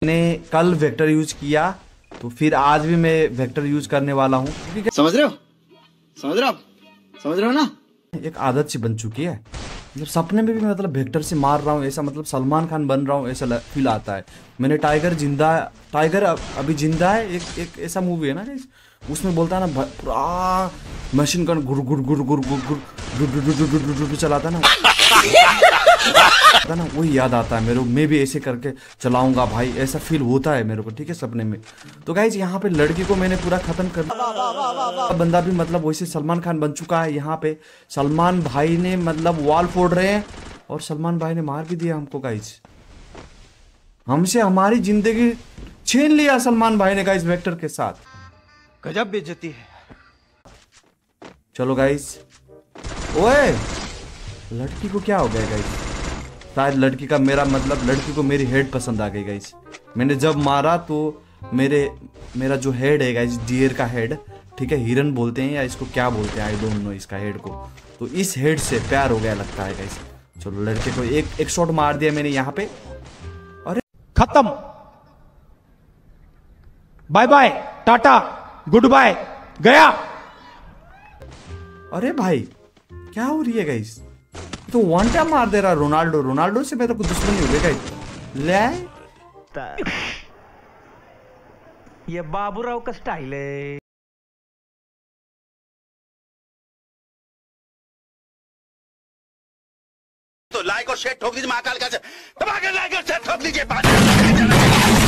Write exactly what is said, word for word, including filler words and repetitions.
मैंने कल vector use किया तो फिर आज भी मैं वेक्टर यूज करने वाला हूँ। समझ रहे हो समझ रहे हो समझ रहे हो ना। एक आदत सी बन चुकी है, मतलब सपने में भी मतलब वेक्टर से मार रहा हूँ ऐसा, मतलब सलमान खान बन रहा हूँ ऐसा फील आता है। मैंने टाइगर जिंदा टाइगर अभी जिंदा है, एक एक ऐसा मूवी है ना उसमें बोलता है ना पूरा मशीन गन गुर गुर गुर गुर गुर गुर गुर चलाता है ना, वही याद आता है मेरे को। मैं भी ऐसे करके चलाऊंगा भाई, ऐसा फील होता है मेरे को, ठीक है, सपने में। तो गाइज यहाँ पे लड़की को मैंने पूरा खत्म कर दिया, बंदा भी मतलब वैसे सलमान खान बन चुका है। यहाँ पे सलमान भाई ने मतलब वॉल फोड़ रहे हैं और सलमान भाई ने मार भी दिया हमको गाइज। हमसे हमारी जिंदगी छीन लिया सलमान भाई ने गाइज वेक्टर के साथ। गजब बेइज्जती है। चलो गाइज, ओए लड़की को क्या हो गया गाइज? शायद लड़की का मेरा मतलब लड़की को मेरी हेड पसंद आ गई गाइज। मैंने जब मारा तो मेरे मेरा जो हेड है गाइज, डियर का हेड, ठीक है, हिरन बोलते हैं या इसको क्या बोलते हैं आई डोंट नो इसका हेड को, तो इस हेड से प्यार हो गया लगता है गाइज। चलो लड़के को एक एक शॉट मार दिया मैंने यहाँ पे, अरे खत्म, bye bye tata good bye, गया। अरे भाई क्या हो रही है गाइज? तो वन टाइम मार दे रहा रोनाल्डो। रोनाल्डो से मेरे को दुश्मनी हो गई गाइज। ले ये बाबूराव का स्टाइल है। तो लाइक और शेयर ठोक दीजिए, महाकाल का दबा के लाइक और शेयर ठोक दीजिए।